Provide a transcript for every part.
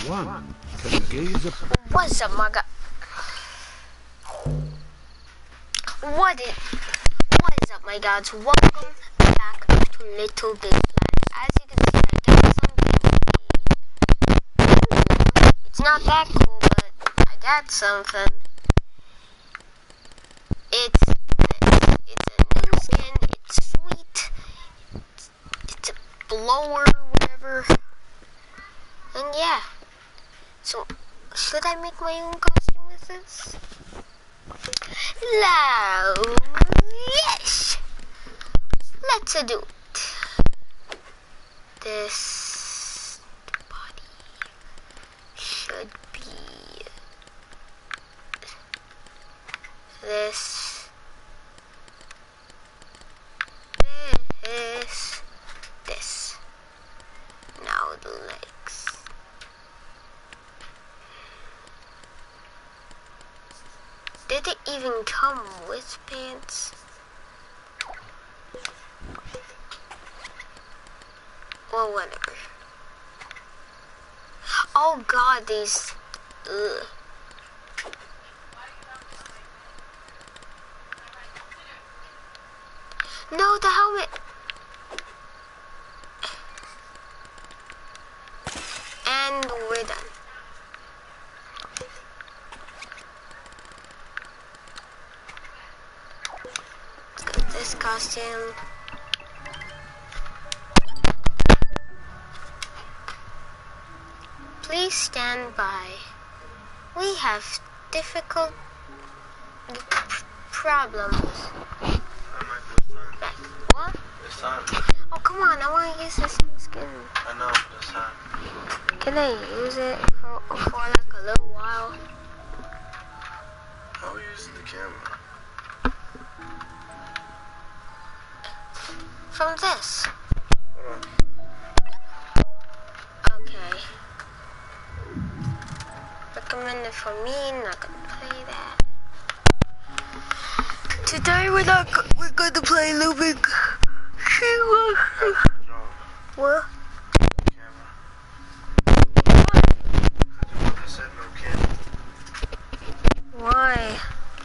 one can gaze upon. What's up, my guy? What is up, my guys? Welcome back to Little Big Planet. As you can see, I got something. It's not that cool, but I got something. It's a new skin. It's sweet. It's a blower, whatever. And yeah. So, should I make my own costume with this? No. Yes. Let's do it. This body should be this. Now the legs. Did it even come with pants? Well, whatever. Oh god, these... Ugh. No, the helmet! And we're done. This costume. Please stand by. We have difficult problems. What? It's time. Oh, come on. I want to use this new skin. I know, but it's time. Can I use it for like a little while? How are we using the camera? From this. Okay. Recommended for me, not gonna play that. Today we're gonna play Little Big. What? Why?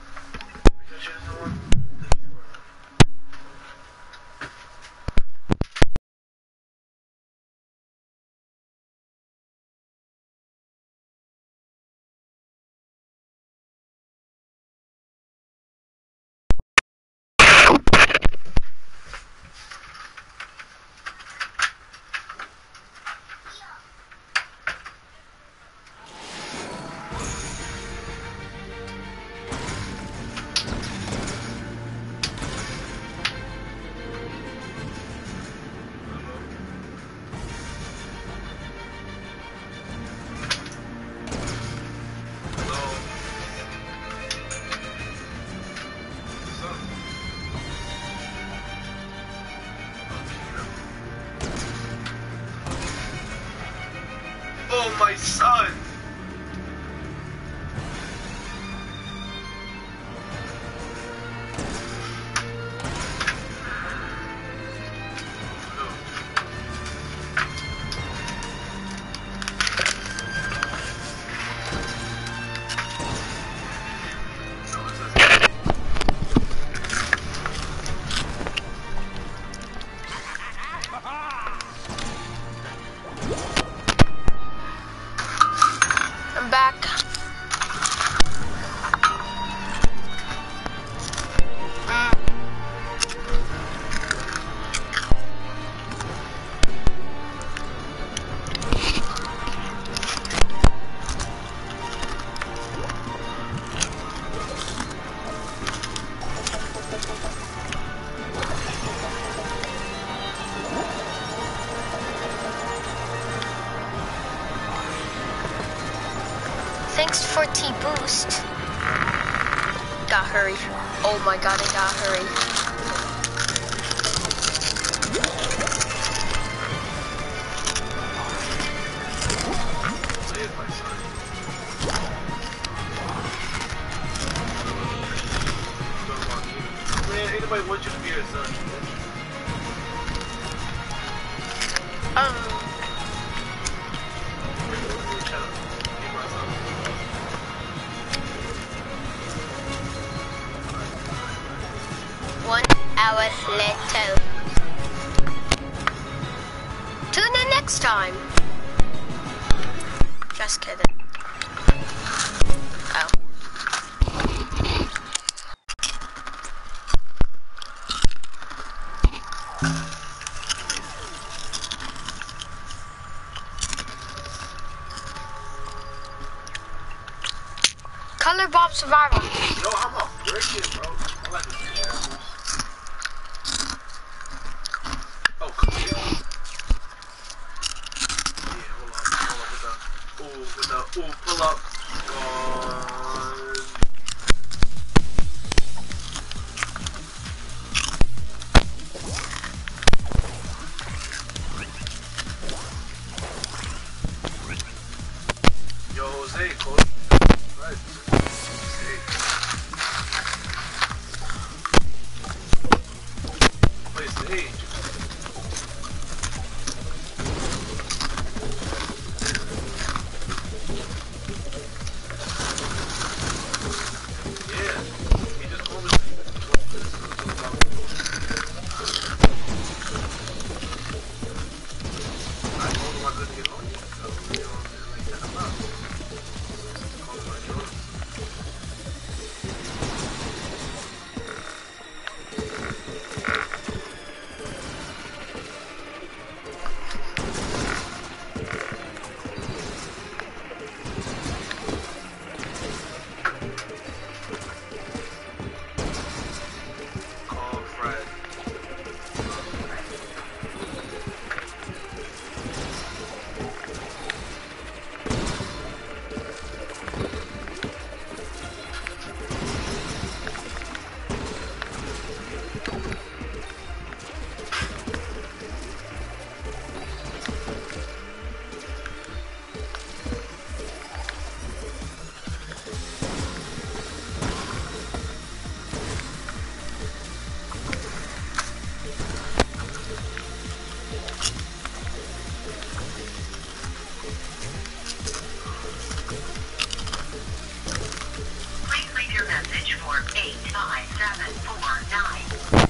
Oh, my son! I'm back. Thanks for T-Boost. Gotta hurry. Oh my god, I gotta hurry. Man, ain't nobody want you to be your son. Shut up. Give her something. 1 hour later. Tune in next time. Just kidding. Oh. Color Bob Survival. Yo, I'm a freaking, bro. I like this picture. Oh, come here. Yeah, hold on with the, pull up. Yo, Jose, close. Right. Play stage. Yeah, he just called me. I told him I couldn't get on yet, so you know what I'm saying? Like that, I'm out. Call him like yours. Call Fred. Please leave your message for 85749.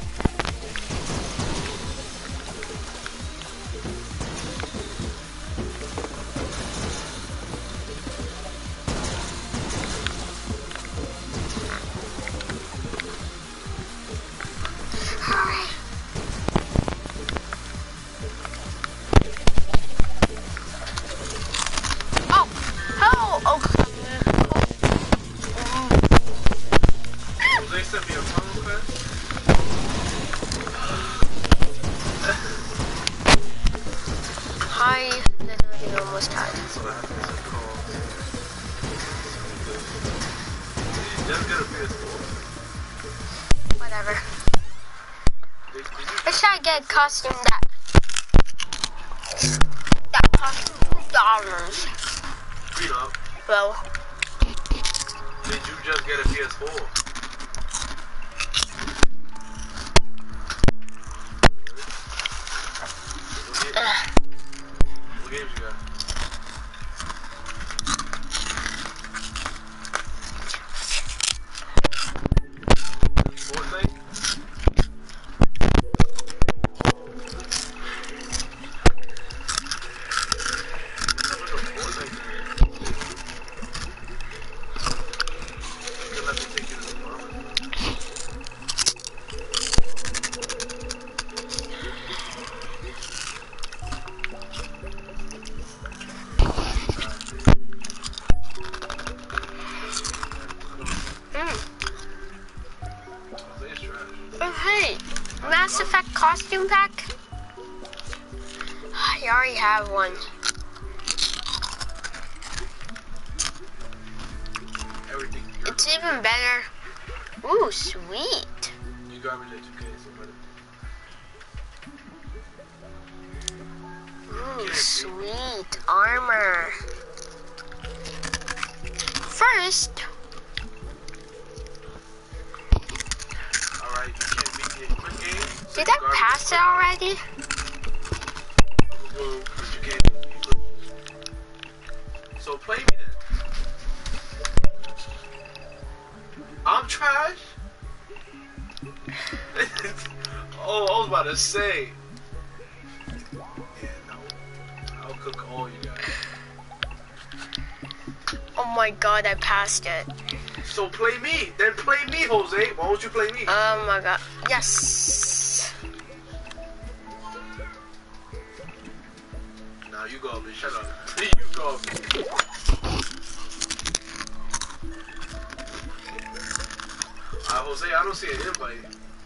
Alright. Oh, hello. Oh, They sent me a phone request. hi. Literally almost died. So I have to make a call. Just get a PS4. Whatever. Did you I should get a costume that costs $2. read up? Well, Did you just get a PS4? What games you got? Fortnite? oh hey, Mass Effect costume pack? I already have one. Everything. It's even better. Ooh, sweet. You garbage at 2K, somebody. Ooh, sweet armor. First, Alright, you can't beat the quick game. So did you I garbage pass it at already? Well, but you can't. So So play me then. I'm trash. Oh, I was about to say. Yeah, no. I'll cook all you guys. Oh my god, I passed it. So play me. Then play me, Jose. Why don't you play me? Oh my god. Yes. Now you go up and shut up. You go up. Jose, I don't see an invite.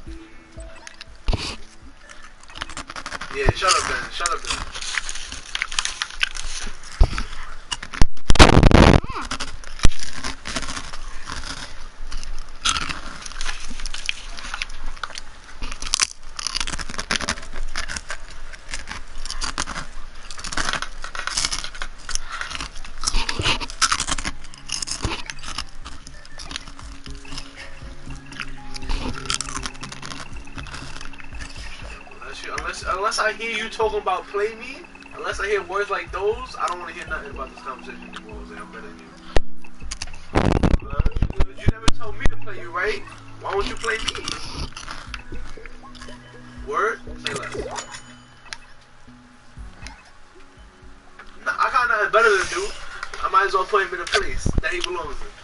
Yeah, shut up then. Shut up then. Unless I hear you talking about play me, unless I hear words like those, I don't want to hear nothing about this conversation anymore, Jose. I'm better than you. You never told me to play you, right? Why won't you play me? Word? Say less. Nah, I got nothing better than do. I might as well put him in a place that he belongs in.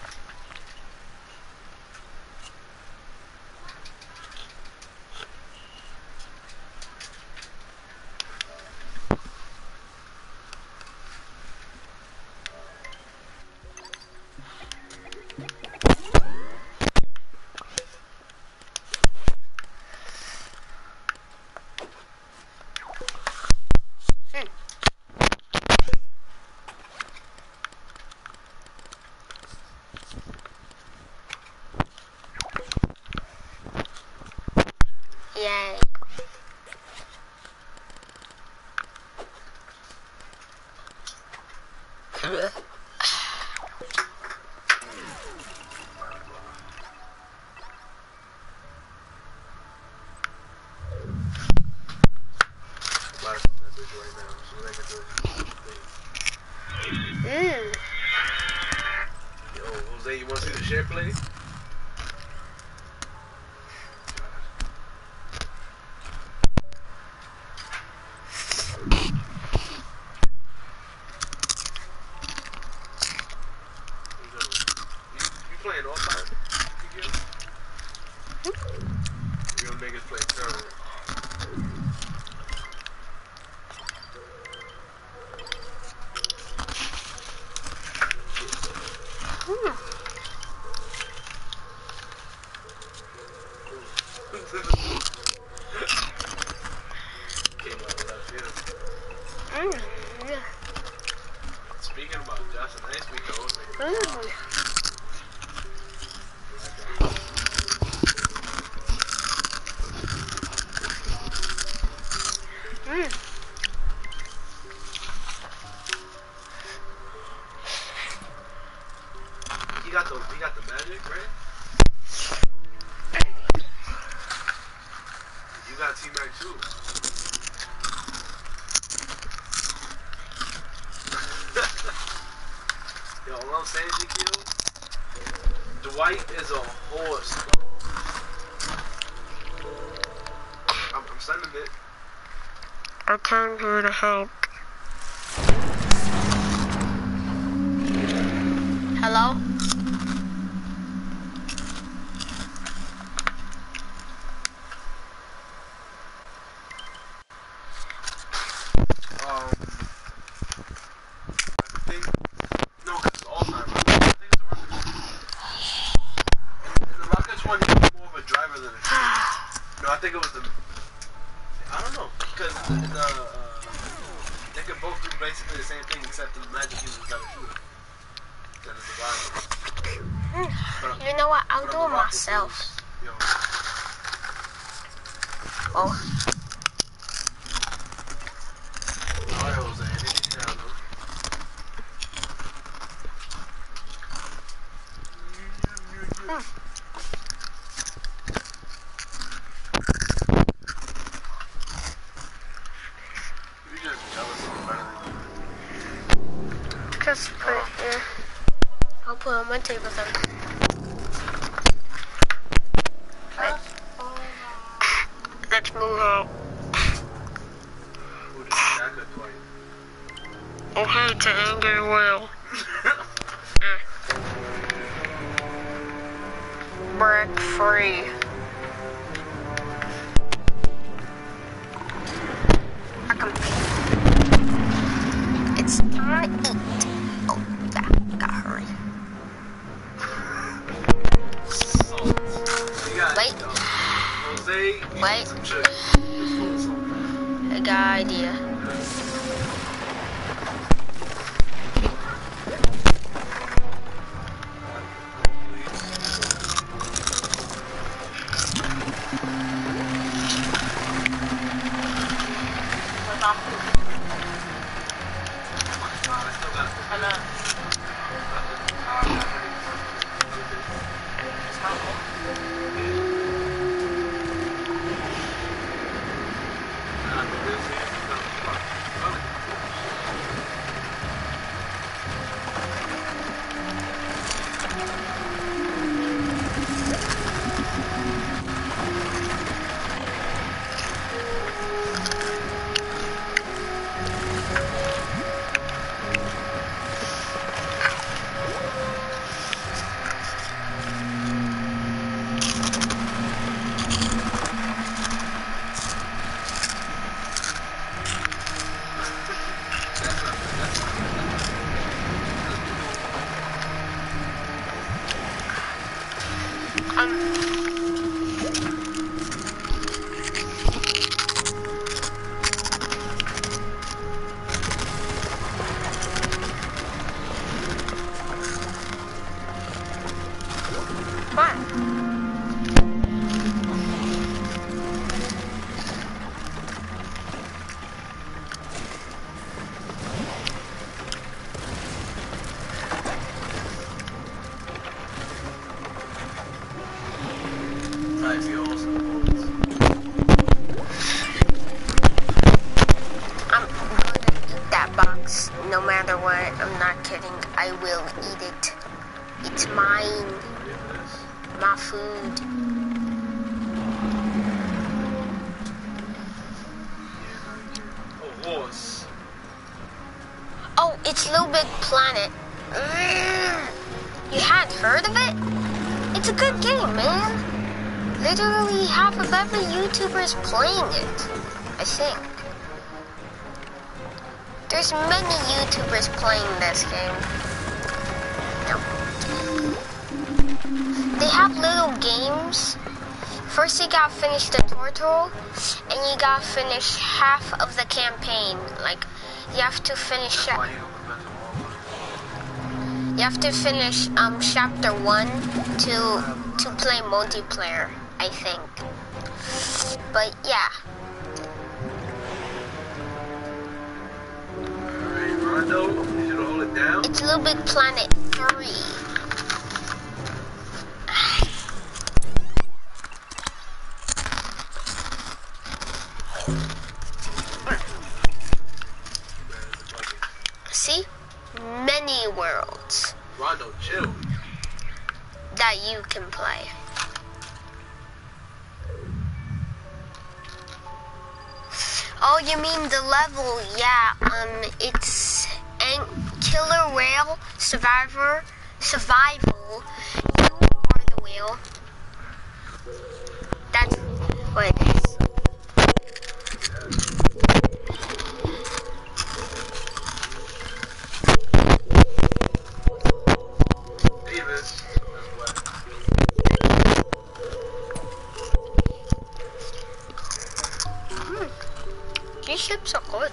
Yay. Yo, Jose, you want to see the share play? You playing all time? Real niggas play third. Came out left field. Speaking about Justin, I ain't speaking over. He got the magic, right? You got T-Mac too. Yo, what I'm saying, GQ? Dwight is a horse, bro. I'm sending it. I came here to help. Hello? I think, no, because it's all time. I think it's a Rockets. And the Rockets one, he was more of a driver than a shooter. No, I think it was the, I don't know, because they could both do basically the same thing, except the Magic uses better shooter than the Rockets. You know what? I'll do it myself. Yo, Oh. alright, Jose, anything down, though. You just jealous of better than you. Just put commentate with him. Let's move out. Who did Shaka twice? Okay, it's an angry whale. Break free. I can. It's time to eat. Oh, gotta hurry. Salt. You got Wait. Jose, Wait. some sugar. Just full of salt. I got an idea. No matter what, I'm not kidding. I will eat it. It's mine. My food. Oh, horse. Oh, it's Little Big Planet. You hadn't heard of it? It's a good game, man. Literally half of every YouTuber is playing it, I think. There's many YouTubers playing this game. No. They have little games. First you gotta finish the tutorial, and you gotta finish half of the campaign. Like, you have to finish chapter 1 to play multiplayer, I think. But yeah. Rondo, you should hold it down. It's Little Big Planet 3. See? Many worlds. Rondo, chill. That you can play. Oh, you mean the level? Yeah, it's Killer Whale Survival. You are the whale. That's what it is. Davis. These ships are good.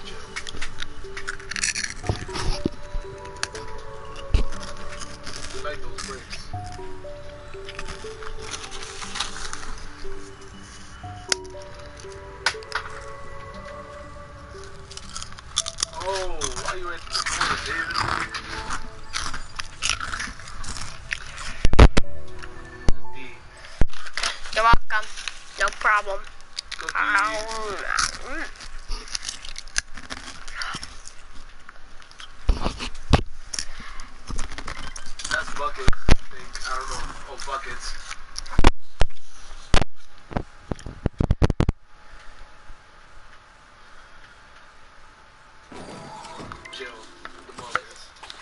I like those bricks. Oh, why you at the corner, Davis? You're welcome. No problem. That's bucket. I don't know. Oh, buckets. Chill. The buckets.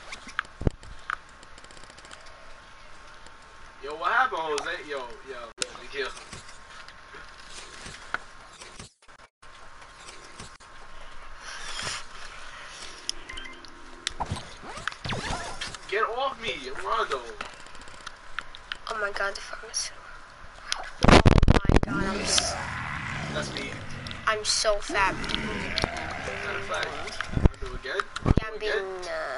Yo, what happened, Jose? Yo, be careful. Get off me, Rondo. Oh my god, the pharmacy. Oh my god, That's me. I'm so fat. Matter of fact, Rondo again? Yeah, I'm being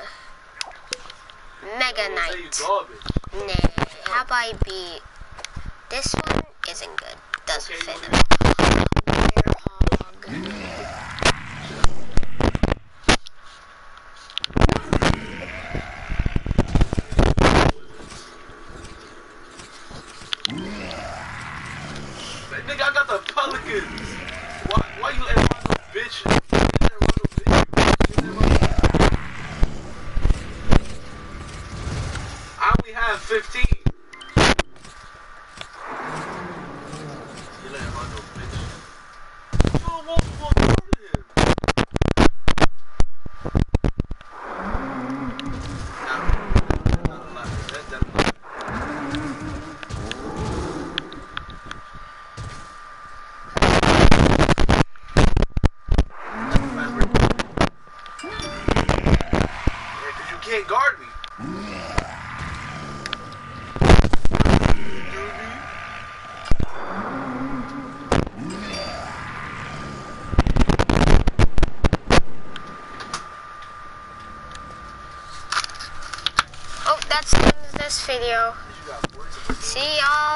Mega Jose, you Knight. garbage. Nah, how about I be? This one isn't good. Doesn't Okay, fit you him. Werehog. Nigga, I got the Pelicans. Why you letting Rondo bitch? You letting Rondo bitch? I only have 15. You letting Rondo bitch? You don't want to go to him. Not a lot. That's definitely. You can't guard me. Oh, that's the end of this video. See y'all.